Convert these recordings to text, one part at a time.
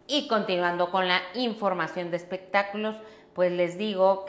Y continuando con la información de espectáculos, pues les digo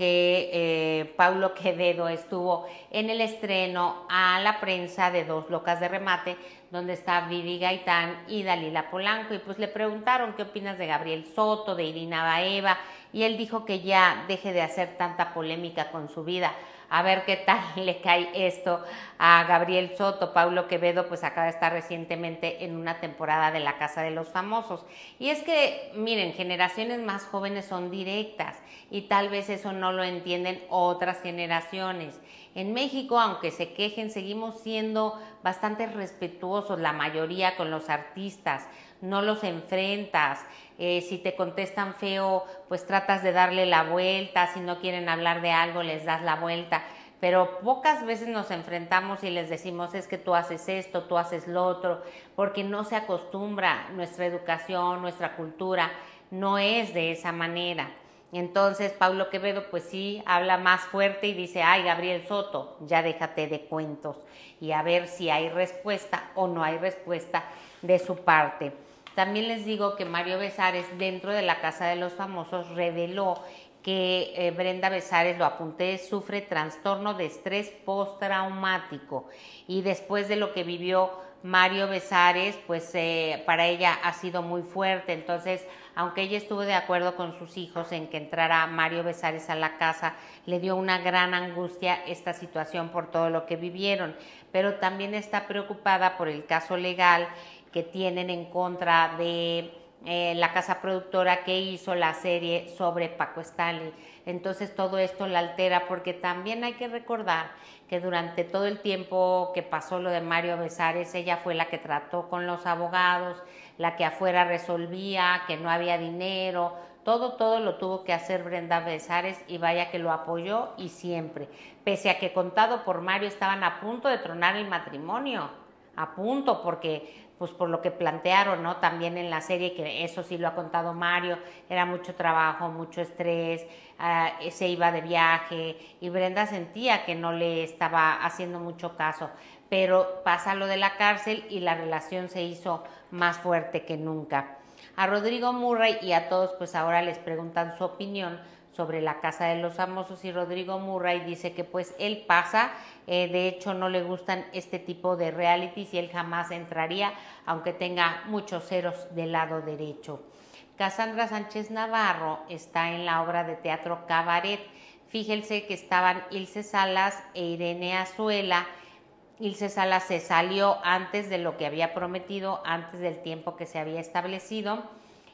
que Paulo Quevedo estuvo en el estreno a la prensa de Dos Locas de Remate, donde está Vivi Gaitán y Dalila Polanco, y pues le preguntaron qué opinas de Gabriel Soto, de Irina Baeva, y él dijo que ya deje de hacer tanta polémica con su vida. A ver qué tal le cae esto a Gabriel Soto. Paulo Quevedo pues acaba de estar recientemente en una temporada de La Casa de los Famosos. Y es que, miren, generaciones más jóvenes son directas y tal vez eso no lo entienden otras generaciones. En México, aunque se quejen, seguimos siendo bastante respetuosos, la mayoría, con los artistas. No los enfrentas. Si te contestan feo, pues tratas de darle la vuelta. Si no quieren hablar de algo, les das la vuelta. Pero pocas veces nos enfrentamos y les decimos es que tú haces esto, tú haces lo otro, porque no se acostumbra. Nuestra educación, nuestra cultura no es de esa manera. Entonces Paulo Quevedo pues sí habla más fuerte y dice, ay Gabriel Soto, ya déjate de cuentos, y a ver si hay respuesta o no hay respuesta de su parte. También les digo que Mario Besares, dentro de La Casa de los Famosos, reveló que Brenda Besares, lo apunté, sufre trastorno de estrés postraumático, y después de lo que vivió Mario Besares, pues para ella ha sido muy fuerte. Entonces, aunque ella estuvo de acuerdo con sus hijos en que entrara Mario Besares a la casa, le dio una gran angustia esta situación por todo lo que vivieron, pero también está preocupada por el caso legal que tienen en contra de la casa productora que hizo la serie sobre Paco Stanley. Entonces todo esto la altera, porque también hay que recordar que durante todo el tiempo que pasó lo de Mario Besares, ella fue la que trató con los abogados, la que afuera resolvía, que no había dinero, todo lo tuvo que hacer Brenda Besares, y vaya que lo apoyó, y siempre, pese a que, contado por Mario, estaban a punto de tronar el matrimonio, a punto, porque pues por lo que plantearon, ¿no? También en la serie, que eso sí lo ha contado Mario, era mucho trabajo, mucho estrés, se iba de viaje, y Brenda sentía que no le estaba haciendo mucho caso, pero pasa lo de la cárcel y la relación se hizo más fuerte que nunca. A Rodrigo Murray y a todos pues ahora les preguntan su opinión sobre La Casa de los Famosos, y Rodrigo Murray dice que pues él pasa, de hecho no le gustan este tipo de realities y él jamás entraría, aunque tenga muchos ceros del lado derecho. Cassandra Sánchez Navarro está en la obra de teatro Cabaret. Fíjense que estaban Ilse Salas e Irene Azuela. Ilse Salas se salió antes de lo que había prometido, antes del tiempo que se había establecido,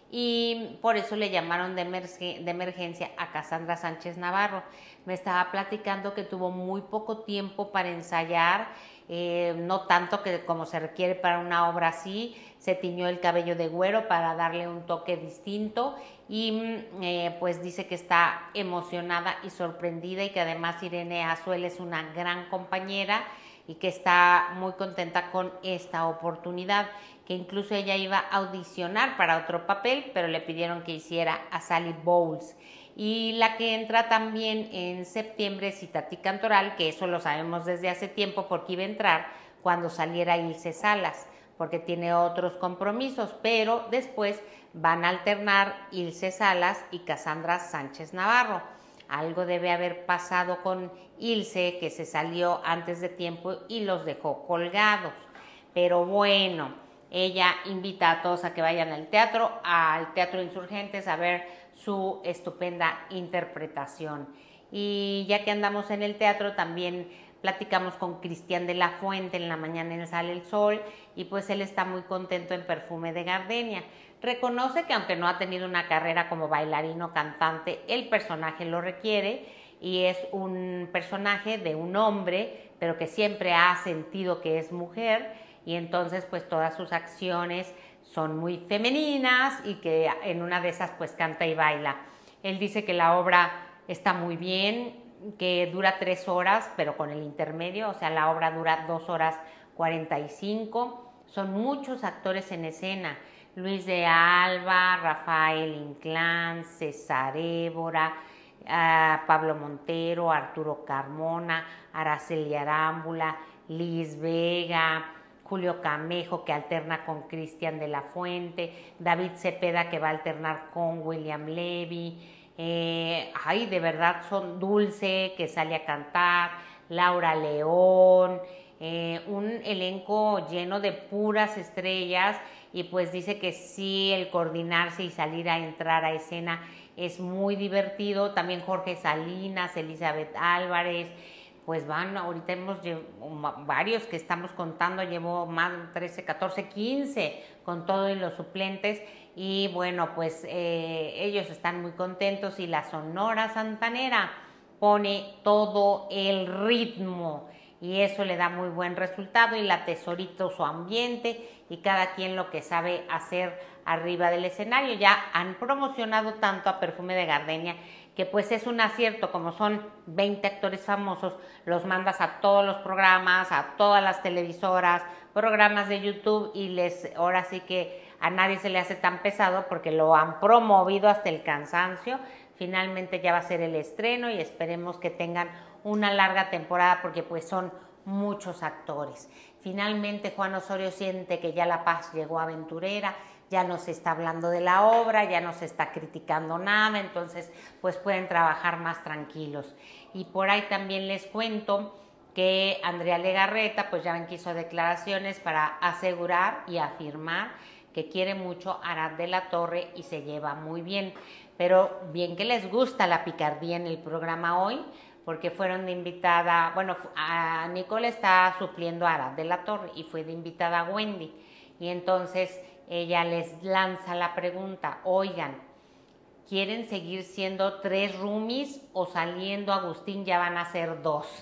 y por eso le llamaron de emergencia a Cassandra Sánchez Navarro. Me estaba platicando que tuvo muy poco tiempo para ensayar, no tanto que como se requiere para una obra así. Se tiñó el cabello de güero para darle un toque distinto, y pues dice que está emocionada y sorprendida, y que además Irene Azuela es una gran compañera y que está muy contenta con esta oportunidad, que incluso ella iba a audicionar para otro papel, pero le pidieron que hiciera a Sally Bowles. Y la que entra también en septiembre es Itatí Cantoral, que eso lo sabemos desde hace tiempo porque iba a entrar cuando saliera Ilse Salas, porque tiene otros compromisos, pero después van a alternar Ilse Salas y Cassandra Sánchez Navarro. Algo debe haber pasado con Ilse, que se salió antes de tiempo y los dejó colgados. Pero bueno, ella invita a todos a que vayan al Teatro Insurgentes, a ver su estupenda interpretación. Y ya que andamos en el teatro, también platicamos con Cristian de la Fuente en la mañana en Sale el Sol, y pues él está muy contento en Perfume de Gardenia. Reconoce que aunque no ha tenido una carrera como bailarino cantante, el personaje lo requiere, y es un personaje de un hombre, pero que siempre ha sentido que es mujer, y entonces pues todas sus acciones son muy femeninas, y que en una de esas pues canta y baila. Él dice que la obra está muy bien, que dura 3 horas, pero con el intermedio, o sea, la obra dura 2 horas 45. Son muchos actores en escena: Luis de Alba, Rafael Inclán, César Évora, Pablo Montero, Arturo Carmona, Araceli Arámbula, Liz Vega, Julio Camejo, que alterna con Cristian de la Fuente, David Cepeda, que va a alternar con William Levy, de verdad son Dulce, que sale a cantar, Laura León, un elenco lleno de puras estrellas, y pues dice que sí, el coordinarse y salir a entrar a escena es muy divertido. También Jorge Salinas, Elizabeth Álvarez, pues van, ahorita hemos varios que estamos contando, llevo más de 13, 14, 15 con todo y los suplentes, y bueno, pues ellos están muy contentos, y la Sonora Santanera pone todo el ritmo y eso le da muy buen resultado, y la Tesorito su ambiente, y cada quien lo que sabe hacer arriba del escenario. Ya han promocionado tanto a Perfume de Gardenia que pues es un acierto, como son 20 actores famosos, los mandas a todos los programas, a todas las televisoras, programas de YouTube, y ahora sí que a nadie se le hace tan pesado porque lo han promovido hasta el cansancio. Finalmente ya va a ser el estreno y esperemos que tengan una larga temporada porque pues son muchos actores. Finalmente Juan Osorio siente que ya la paz llegó a Aventurera, ya no se está hablando de la obra, ya no se está criticando nada, entonces pues pueden trabajar más tranquilos. Y por ahí también les cuento que Andrea Legarreta pues ya ven que hizo declaraciones para asegurar y afirmar que quiere mucho a Arad de la Torre y se lleva muy bien, pero bien que les gusta la picardía en el programa hoy, porque fueron de invitada, bueno, a Nicole está supliendo a Arad de la Torre y fue de invitada a Wendy, y entonces ella les lanza la pregunta: oigan, ¿quieren seguir siendo 3 roomies o saliendo Agustín ya van a ser 2?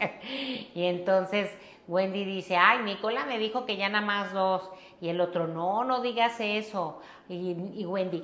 Y entonces Wendy dice: ay, Nicola me dijo que ya nada más 2. Y el otro: no, no digas eso. Y Wendy: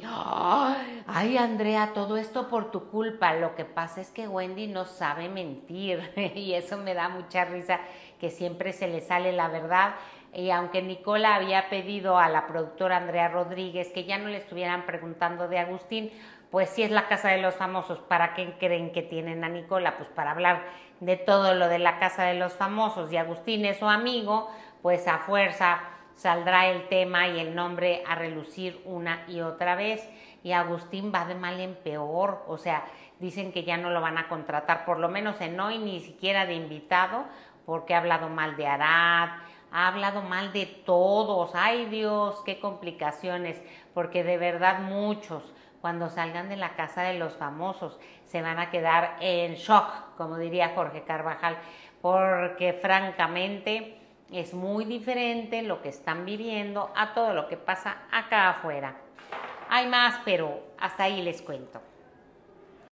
ay, Andrea, todo esto por tu culpa. Lo que pasa es que Wendy no sabe mentir. Y eso me da mucha risa, que siempre se le sale la verdad. Y aunque Nicola había pedido a la productora Andrea Rodríguez que ya no le estuvieran preguntando de Agustín, pues sí es la Casa de los Famosos. ¿Para qué creen que tienen a Nicola? Pues para hablar de todo lo de la Casa de los Famosos, y Agustín es su amigo, pues a fuerza saldrá el tema y el nombre a relucir una y otra vez, y Agustín va de mal en peor. O sea, dicen que ya no lo van a contratar, por lo menos en hoy, ni siquiera de invitado, porque ha hablado mal de Arad, ha hablado mal de todos. Ay Dios, qué complicaciones, porque de verdad muchos, cuando salgan de la Casa de los Famosos, se van a quedar en shock, como diría Jorge Carvajal, porque francamente es muy diferente lo que están viviendo a todo lo que pasa acá afuera. Hay más, pero hasta ahí les cuento.